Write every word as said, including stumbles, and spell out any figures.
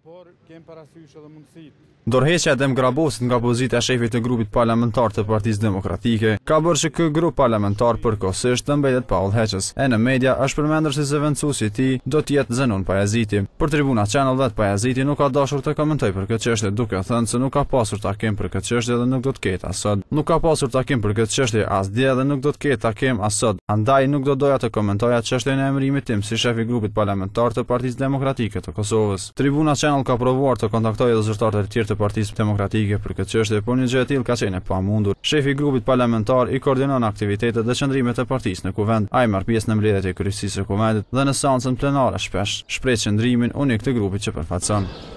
por kem parasysh edhe mundësitë. Dorheqja e Demgrabosit nga pozita e shefit të grupit parlamentar të Partisë Demokratike ka bërë që ky grup parlamentar përkohësisht të mbetet pa udhëheqës. E në media është përmendur se zëvendësuesi i tij do të jetë Zenon Pajaziti. Për Tribuna Channel vetë Pajaziti nuk ka dashur të komentojë për këtë çështje, duke thënë se nuk ka pasur takim për këtë çështje dhe nuk do të ketë as sot. Nuk ka pasur takim për këtë çështje as dje dhe nuk do të ketë takim as sot. Andaj nuk do doja të komentoja çështjen e emërimit tim si shef i grupit parlamentar të Partisë Demokratike të Kosovës. Tribuna Channel ka provuar të kontaktojë edhe zyrtarët e tjerë të Partisë Demokratike për këtë çështje, por një gjë e tillë ka qenë e pamundur. Shefi i grupit parlamentar i koordinon aktivitetet dhe qëndrimet e partisë në kuvend. Ai marr pjesë në mbledhjet e kryesisë së kuvendit dhe në seancën plenare shpesh shpreh qëndrimin unik të grupit që përfaqëson.